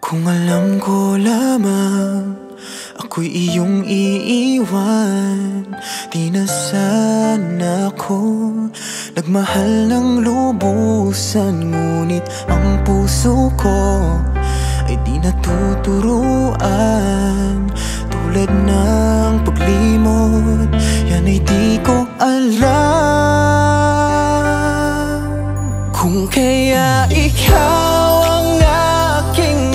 Kung alam ko lamang ako'y iyong iiwan, di na sana ako nagmahal ng lubusan. Ngunit ang puso ko ay di natuturuan. Tulad ng paglimot, yan ay di ko alam. Kung kaya ikaw ang aking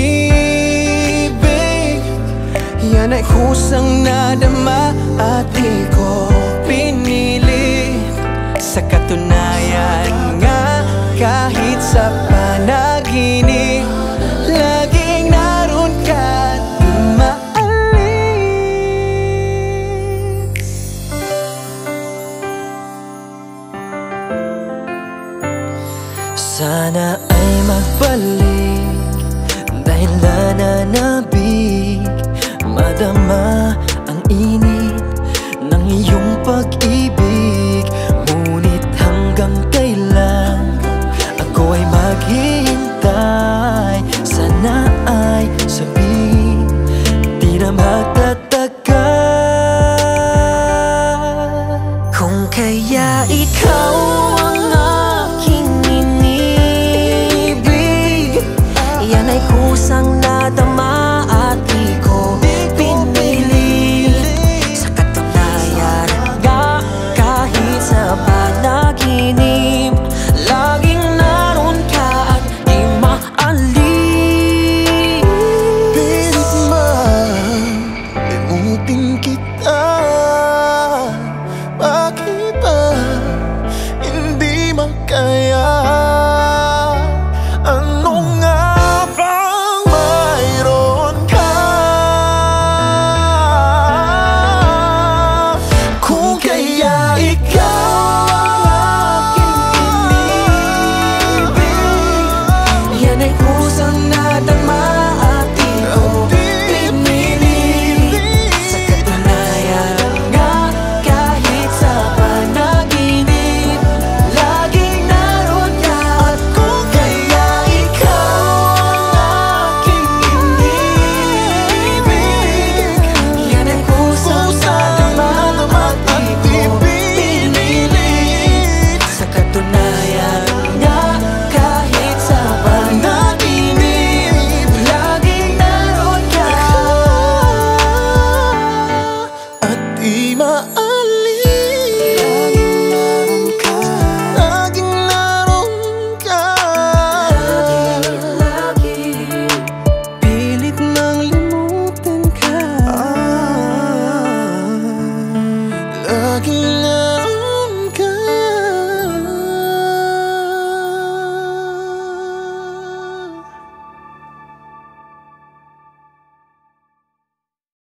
inibig, yan ay kusang nadama at di ko pinilit. Sa katunayan nga, kahit sa panaginip, laging naroon ka at di maalis. Sana ay magbalik, dahil nananabik, madama ang init ng iyong pag-ibig.